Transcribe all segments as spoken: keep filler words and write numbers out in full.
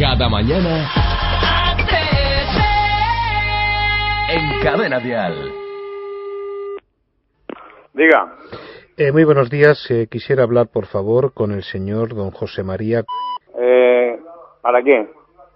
Cada mañana en Cadena Dial. Diga. Eh, muy buenos días. Eh, quisiera hablar, por favor, con el señor don José María. Eh, ¿Para qué?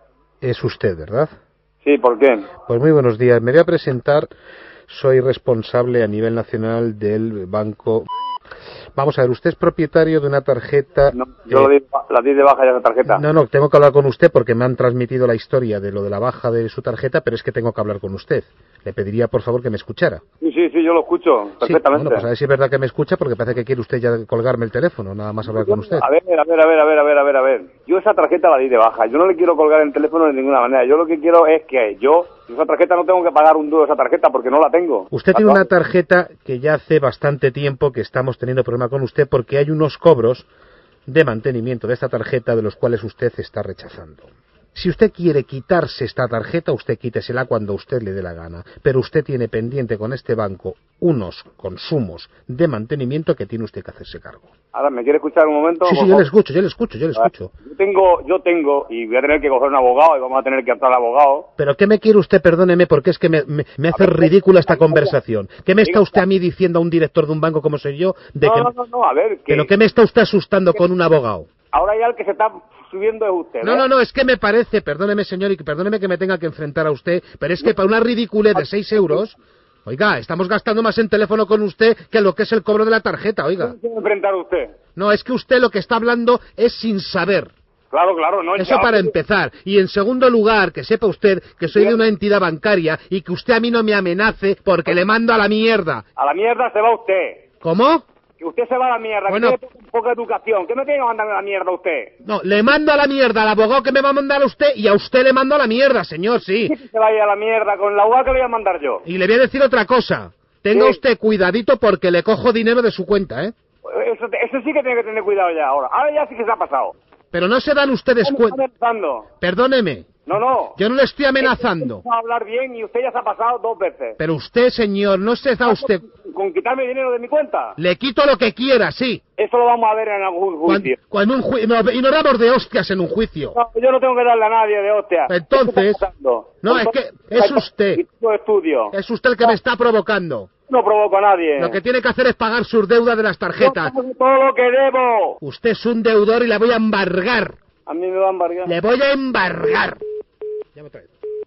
Es usted, ¿verdad? Sí, ¿por qué? Pues muy buenos días. Me voy a presentar. Soy responsable a nivel nacional del banco. Vamos a ver, usted es propietario de una tarjeta... No, yo eh, la di de baja ya esa tarjeta. No, no, tengo que hablar con usted porque me han transmitido la historia de lo de la baja de su tarjeta, pero es que tengo que hablar con usted. Le pediría, por favor, que me escuchara. Sí, sí, sí, yo lo escucho perfectamente. Sí, bueno, pues a ver si es verdad que me escucha, porque parece que quiere usted ya colgarme el teléfono, nada más hablar con usted. A ver, a ver, a ver, a ver, a ver, a ver, a ver. Yo esa tarjeta la di de baja. Yo no le quiero colgar el teléfono de ninguna manera. Yo lo que quiero es que yo, esa tarjeta no tengo que pagar un duro esa tarjeta porque no la tengo. Usted tiene una tarjeta que ya hace bastante tiempo que estamos teniendo problema con usted porque hay unos cobros de mantenimiento de esta tarjeta de los cuales usted está rechazando. Si usted quiere quitarse esta tarjeta, usted quítesela cuando usted le dé la gana. Pero usted tiene pendiente con este banco unos consumos de mantenimiento que tiene usted que hacerse cargo. Ahora, ¿me quiere escuchar un momento? Sí, sí, yo le escucho, yo le escucho, yo le escucho. Yo tengo, yo tengo, y voy a tener que coger un abogado, y vamos a tener que entrar al abogado. ¿Pero qué me quiere usted? Perdóneme, porque es que me, me, me hace ridícula esta conversación. ¿Qué me está usted a mí diciendo a un director de un banco como soy yo? De no, que... no, no, no, a ver... Que... ¿Pero qué me está usted asustando con un abogado? Ahora ya el que se está subiendo es usted, ¿eh? No, no, no, es que me parece, perdóneme señor, y perdóneme que me tenga que enfrentar a usted, pero es que para una ridiculez de seis euros, oiga, estamos gastando más en teléfono con usted que lo que es el cobro de la tarjeta, oiga. ¿Cómo quiere enfrentar a usted? No, es que usted lo que está hablando es sin saber. Claro, claro, no. Eso para empezar. Y en segundo lugar, que sepa usted que soy de una entidad bancaria y que usted a mí no me amenace porque le mando a la mierda. A la mierda se va usted. ¿Cómo? Que usted se va a la mierda, bueno, que tiene poca educación. ¿Qué me tiene que mandar a la mierda usted? No, le mando a la mierda al abogado que me va a mandar a usted y a usted le mando a la mierda, señor, sí. Que se vaya a la mierda con la abogado que le voy a mandar yo. Y le voy a decir otra cosa. Tenga ¿Qué? usted cuidadito porque le cojo dinero de su cuenta, ¿eh? Eso, eso sí que tiene que tener cuidado ya ahora. Ahora ya sí que se ha pasado. Pero no se dan ustedes cuenta. amenazando? Perdóneme. No, no. Yo no le estoy amenazando. Va a hablar bien y usted ya se ha pasado dos veces. Pero usted, señor, no se da usted... ¿Con quitarme dinero de mi cuenta? Le quito lo que quiera, sí. Eso lo vamos a ver en algún juicio. Cuando, cuando un ju... no, y nos damos de hostias en un juicio. No, yo no tengo que darle a nadie de hostia. Entonces... No, es que es usted. Estudio. Es usted el que me está provocando. No provoco a nadie. Lo que tiene que hacer es pagar sus deudas de las tarjetas. Yo pago todo lo que debo. Usted es un deudor y le voy a embargar. A mí me va a embargar. Le voy a embargar. Ya me trae.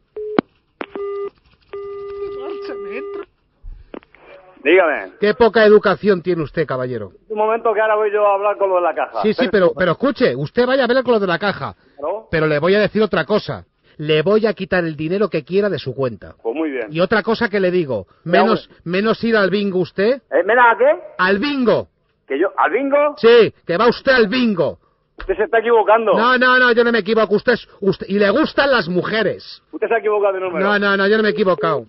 Dígame. Qué poca educación tiene usted, caballero. Un momento que ahora voy yo a hablar con lo de la caja. Sí, sí, pero, pero escuche, usted vaya a ver con lo de la caja. ¿Claro? Pero le voy a decir otra cosa. Le voy a quitar el dinero que quiera de su cuenta. Pues muy bien. Y otra cosa que le digo, menos, menos ir al bingo usted. ¿Eh, ¿Me da a qué? Al bingo. ¿Que yo? ¿Al bingo? Sí, que va usted al bingo. Usted se está equivocando. No, no, no, yo no me equivoco. Usted es... Usted, y le gustan las mujeres. Usted se ha equivocado de número. No, no, no, yo no me he equivocado.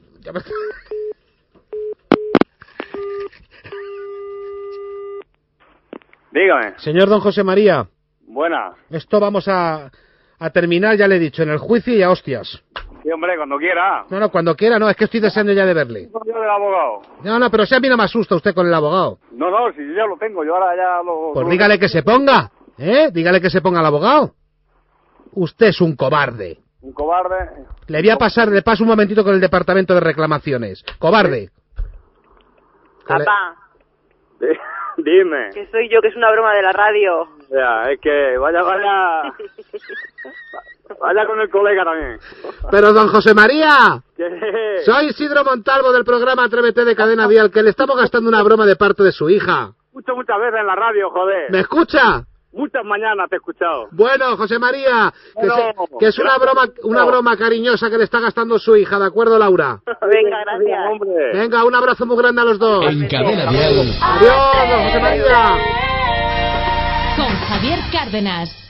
Dígame. Señor don José María. Buena. Esto vamos a, a terminar, ya le he dicho, en el juicio y a hostias. Sí, hombre, cuando quiera. No, no, cuando quiera, no, es que estoy deseando ya de verle. Yo del abogado. No, no, pero si a mí no me asusta usted con el abogado. No, no, si yo ya lo tengo, yo ahora ya lo... Pues dígale que se ponga, ¿eh? Dígale que se ponga el abogado. Usted es un cobarde. Un cobarde. Le voy a pasar, le paso un momentito con el departamento de reclamaciones. Cobarde. Papá. Dime. Que soy yo, que es una broma de la radio. Ya, es que vaya, vaya... Vaya con el colega también. Pero don José María. ¿Qué? Soy Isidro Montalvo del programa Atrévete de Cadena Dial, que le estamos gastando una broma de parte de su hija. Escucho muchas veces en la radio, joder. ¿Me escucha? Muchas mañanas te he escuchado. Bueno, José María, que, Bueno, se, que es una broma, una broma cariñosa que le está gastando su hija, ¿de acuerdo, Laura? Venga, gracias. Hombre. Venga, un abrazo muy grande a los dos. En Cadena Dial. Adiós, don José María. Con Javier Cárdenas.